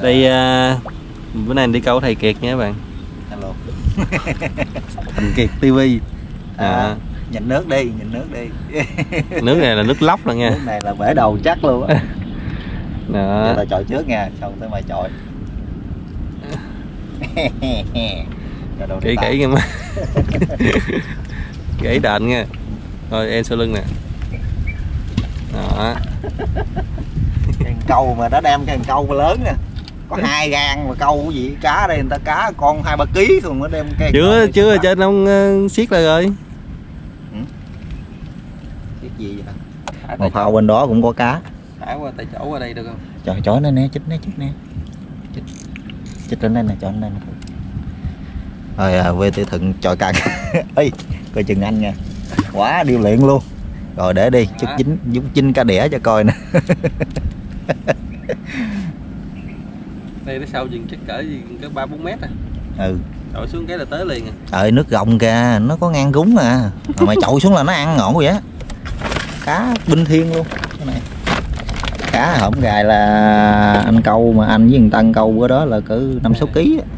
Đây bữa nay đi câu thầy Kiệt nha các bạn. Hello. Thành Kiệt TV. Nhìn nước đi, nhìn nước đi. Nước này là nước lóc rồi nha. Nước này là bể đầu chắc luôn á. Đó. Giờ là chọi trước nha, xong tới mày chọi. Kỹ kỹ nha má. Gãy đền nha. Rồi em sau lưng nè. Đó. Cái câu mà đã đem cái câu lớn nè. Có 2 gang mà câu cái gì cá đây, người ta cá con 2-3 kg còn nó đem cái chưa trên ông siết lại rồi. Siết gì vậy? Một phao bên đó cũng có cá. Thả qua tại chỗ qua đây được không? Trời chói nó nè, chích nè. Chích lên đây nè, cho lên đây nè. Rồi về tới thận chọi căng. Ê, coi chừng anh nha. Quá điêu luyện luôn. Rồi để đi, chút chinh cá đĩa cho coi nè. Đây nó sâu chừng chắc cỡ cỡ 3-4 mét à. Ừ. Chọi xuống cái là tới liền à. Nước rộng kìa, nó có ngang rúng à. Mà mày chọi xuống là nó ăn ngọn vậy á. Cá binh thiên luôn. Cái này. Cá hổm gài là anh câu mà anh với thằng Tân câu bữa đó là cỡ 5-6 kg á.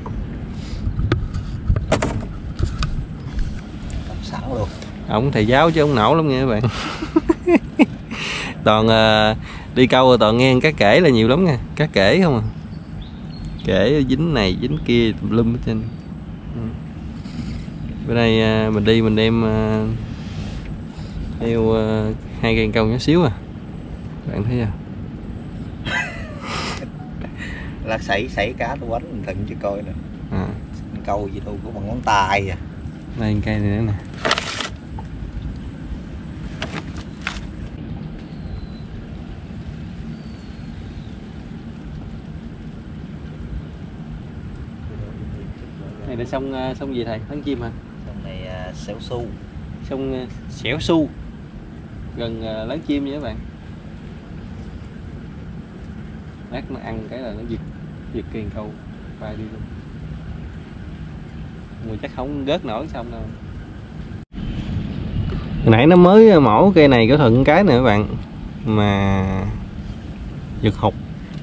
Sẵn luôn. Ông thầy giáo chứ ông nổ lắm nha các bạn. Toàn đi câu rồi toàn nghe cá kể là nhiều lắm nha, cá kể không à. Kể dính này dính kia tùm lum hết trên. Bữa nay mình đi mình đem theo 2 cây câu nhỏ xíu à. Bạn thấy chưa? Là sảy cá tôi quánh mình thận cho coi nè. Câu gì đâu có bằng ngón tay à. Đây cây này nữa nè. Này là sông gì thầy? Tháng Chim hả? Sông này Xẻo Su. Sông Xẻo Su. Gần Láng Chim vậy các bạn. Lát nó ăn cái là nó giật kiền câu bay đi luôn. Mùi chắc không gớt nổi xong đâu. Hồi nãy nó mới mổ cây này có thuận cái nữa các bạn. Mà giật hụt.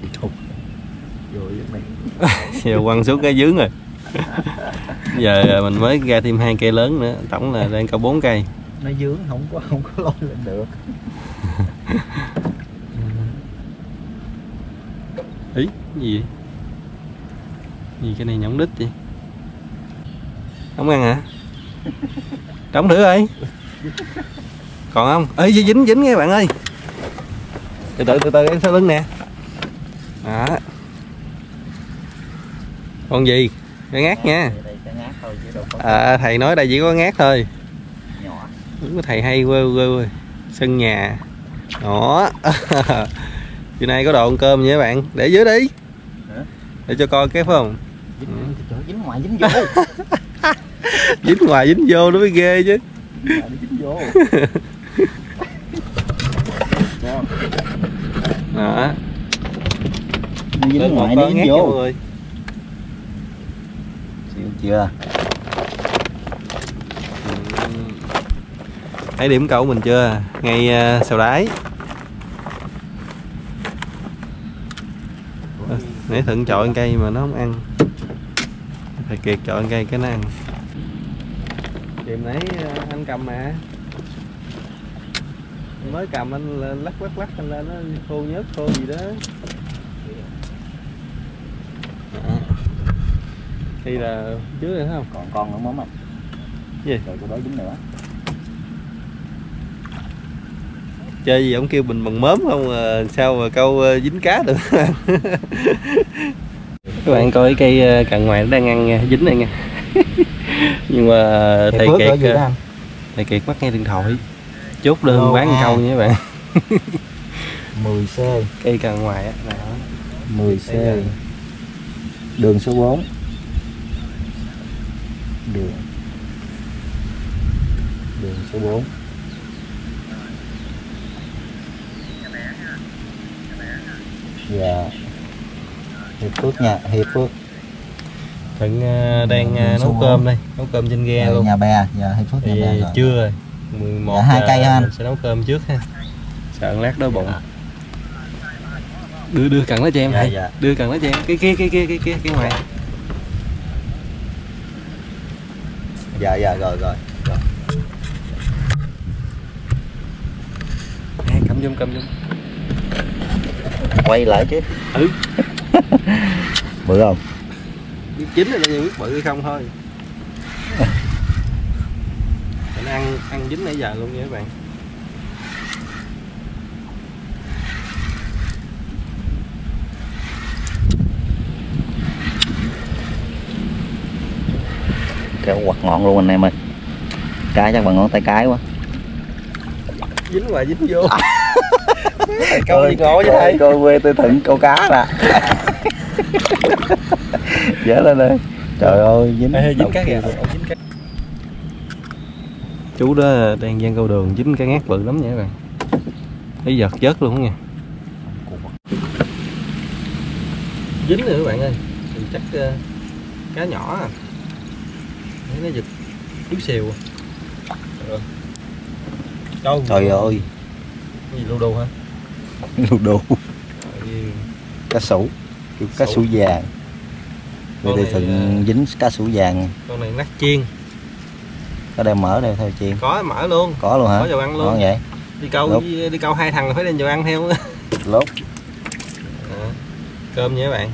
Giờ quăng xuống cái dướng rồi. Giờ mình mới ra thêm 2 cây lớn nữa, tổng là đang câu 4 cây. Nó dướng không có lôi lên được. Ý, gì vậy? Gì cái này nhõng đít vậy? Không ăn hả? Đóng thử ơi. Còn không? Ê dính nghe bạn ơi. Từ từ em sau lưng nè. Đó. Con gì? Cá ngát nha. Thầy nói đây chỉ có ngát thôi. Đúng là thầy hay quê sân nhà. Đó. Chiều nay có đồ ăn cơm nha các bạn. Để dưới đi. Để cho coi cái phải không? Dính ngoài dính vô. Dính ngoài dính vô nó mới ghê chứ. Dính vô. Đó. Dính ngoài dính vô. Rồi. Chịu chưa? Thấy điểm câu mình chưa? Ngay sau đáy. Nãy Thuận chọi ăn cây mà nó không ăn. Thầy Kiệt chọi ăn cây cái nó ăn. Chiều nãy anh cầm mà. Mới cầm anh lên lắc anh lên nó khô nhớt khô gì đó. Thì là trước rồi thấy không? Còn nữa mắm không? Gì? Rồi cô đó dính nữa. Chơi gì ông kêu mình bằng mớm không sao mà câu dính cá được. Các bạn coi cái cây càng ngoài nó đang ăn nha, dính này nha. Nhưng mà thầy Kiệt bắt nghe điện thoại chốt đơn bán câu nha các bạn. 10C cây càng ngoài á. 10C đường số 4 đường số 4. Dạ. Hiệp Phước nha, Hiệp Phước. Thuận đang nấu cơm đây, nấu cơm trên ghe luôn. Nhà bè, dạ Hiệp Phước nhà bè rồi. Trưa rồi. 11 2 cây ha anh. Sẽ nấu cơm trước ha. Sợ lát đói bụng. đưa cần nó cho em. Dạ, Thầy. dạ. Đưa cần nó cho em. Cái ngoài. Dạ rồi. À, cầm vô. Quay lại chứ. Ừ. Bự không? Biết chín rồi là biết bự hay không thôi. Mình ăn dính nãy giờ luôn nha các bạn. Kéo quặt ngọn luôn anh em ơi. Cái chắc bằng ngón tay cái quá. Dính hoài dính vô. Câu gì ngộ vậy thầy? Coi quê tôi thận câu cá nè. Dễ lên đây. Trời ơi dính cá kìa. Chú đó đang gian câu đường dính cá ngát bự lắm nha các bạn. Thấy giật chết luôn nha. Dính rồi các bạn ơi. Thì chắc cá nhỏ à. Thấy nó giật chút xìu. Trời ơi. Cái gì lô đô hả? Lô đô. Cá sủ. Cá sủ vàng. Đây thì thường dính cá sủ vàng. Con này nát chiên. Có đem mỡ đây thôi chiên. Có mỡ luôn. Có luôn hả? Có dầu ăn luôn. Ngon vậy. Đi câu 2 thằng là phải đem dầu ăn theo. Lốt. Cơm nha các bạn.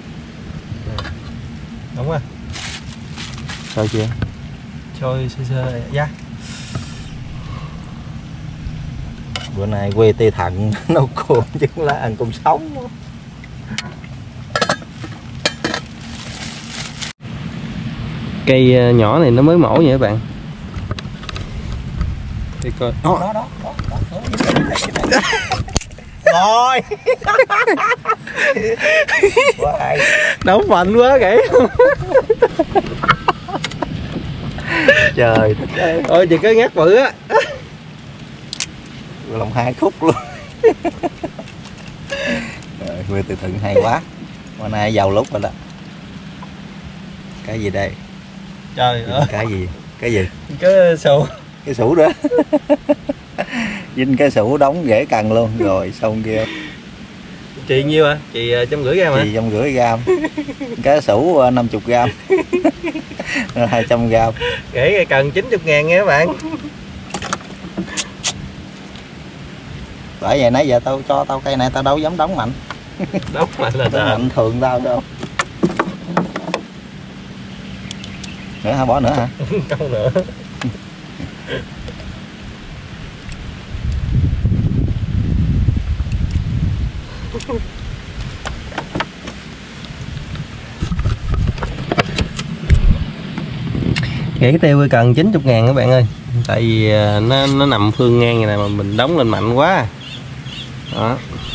Đúng quá. Sao chưa? Trôi sơ da. Bữa nay quê tê thận nấu cơm chứ không là ăn cơm sống. Cây nhỏ này nó mới mổ nha các bạn. Đi coi. Đó. Rồi. Quá hay. Đấu mạnh quá kìa. Trời. Ôi chị cái ngát bự á. Lòng 2 khúc luôn. Quê từ thận hay quá. Bữa nay giàu lúc rồi đó. Cái gì đây? Trời ơi. Cái gì? Cái gì? Cái sụ. Cái sủ đó. Vinh cái sủ đóng rễ cần luôn. Rồi xong kia. Chị nhiêu à? Chị 150g hả? Chị 150g. Cái sủ 50g. 200g. Rễ cần 90.000 nha các bạn. Bởi vậy nãy giờ tao cho tao cây này tao đâu dám đóng mạnh. Đóng mạnh là đóng mạnh thường tao đâu. Nữa hả? Bỏ nữa hả? Câu nữa. Cái tiêu cần 90.000 các bạn ơi. Tại vì nó nằm phương ngang như này mà mình đóng lên mạnh quá. Đó.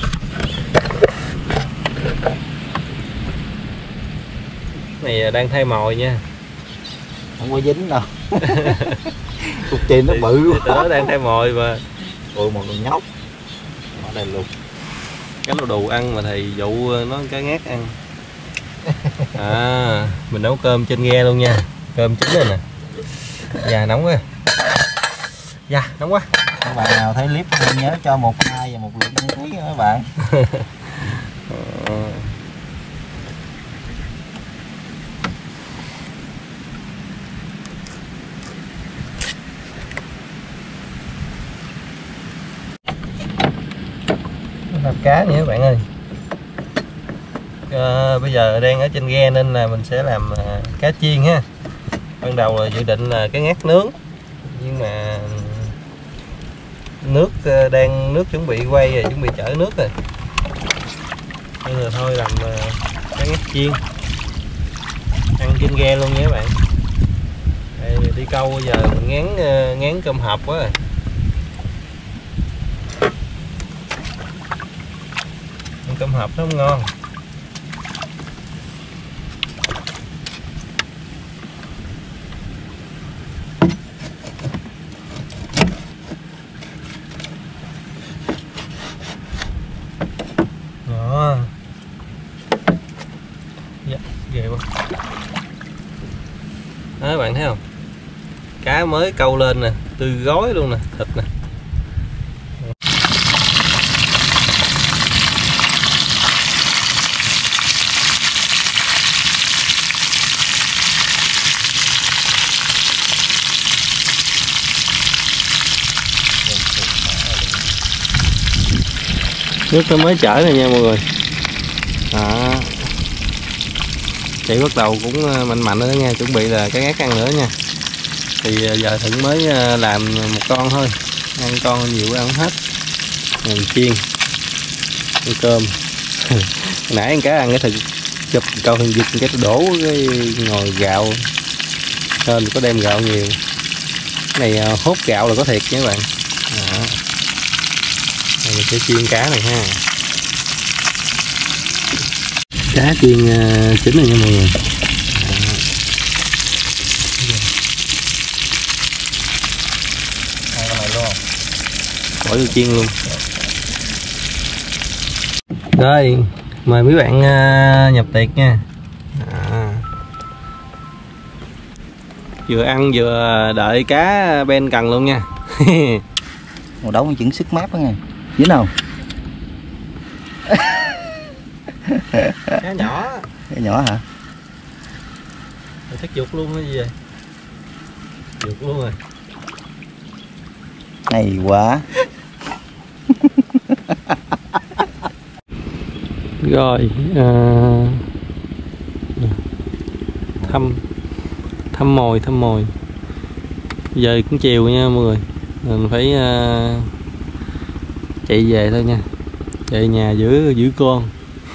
Này đang thay mồi nha. Không có dính đâu. Cục chìm nó bự quá. Đó đang thay mồi mà. Ôi một con nhóc. Ở đây luôn. Cái lô đồ ăn mà thầy dụ nó cá ngát ăn. À, mình nấu cơm trên ghe luôn nha. Cơm chín rồi nè. Dạ nóng quá. Dạ nóng quá. Các bạn nào thấy clip nhớ cho 1 like và 1 lượt đăng ký nha các bạn. Làm cá nha các bạn ơi. Bây giờ đang ở trên ghe nên là mình sẽ làm cá chiên ha. Ban đầu là dự định là cá ngát nướng, nhưng mà nước chuẩn bị quay rồi, chuẩn bị chở nước rồi, nên là thôi làm cá ngát chiên ăn trên ghe luôn nha các bạn. Đây, đi câu bây giờ mình ngán cơm hộp quá rồi. Ăn cơm hộp nó không ngon. Đó. Dạ, ghê quá. Đó các bạn thấy không? Cá mới câu lên nè, tươi gói luôn nè, thịt nè. Nước nó mới chảy này nha mọi người. Đó. Chị bắt đầu cũng mạnh mạnh nữa nha, chuẩn bị là cái gác ăn nữa nha. Thì giờ Thuận mới làm một con thôi, ăn con nhiều quá ăn không hết. Mình chiên, ăn cơm. Nãy ăn cá ăn cái thịt chụp câu thằng giật cái đổ cái ngồi gạo, nên có đem gạo nhiều. Cái này hốt gạo là có thiệt nha các bạn. Đó. Rồi mình sẽ chiên cá này ha. Cá chiên chín này nha mọi người. Ăn cái này luôn. Bỏ vô chiên luôn. Rồi, mời mấy bạn nhập tiệc nha. Vừa ăn vừa đợi cá ben cần luôn nha. Một đống chứng sức mát đó nha. Dính không? Cá nhỏ. Cái nhỏ hả? Rồi chắc dục luôn hay gì vậy? Dục luôn rồi. Hay quá. Rồi thăm mồi. Giờ cũng chiều nha mọi người, mình phải chạy về thôi nha, chạy nhà giữ con.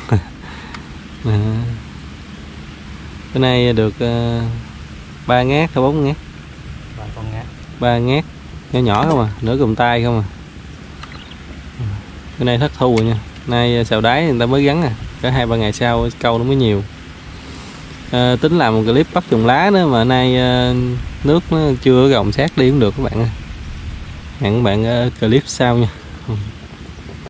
Bữa nay được 3 ngát hay 4 ngát? 3 con ngát. 3 ngát nhỏ nhỏ không à, nửa cùm tay không à. Bữa nay thất thu rồi nha, nay xào đáy người ta mới gắn à, cả 2-3 ngày sau câu nó mới nhiều. Tính làm một clip bắt trùng lá nữa mà nay nước nó chưa gồng sát đi cũng được các bạn ơi. Hẹn các bạn clip sau nha.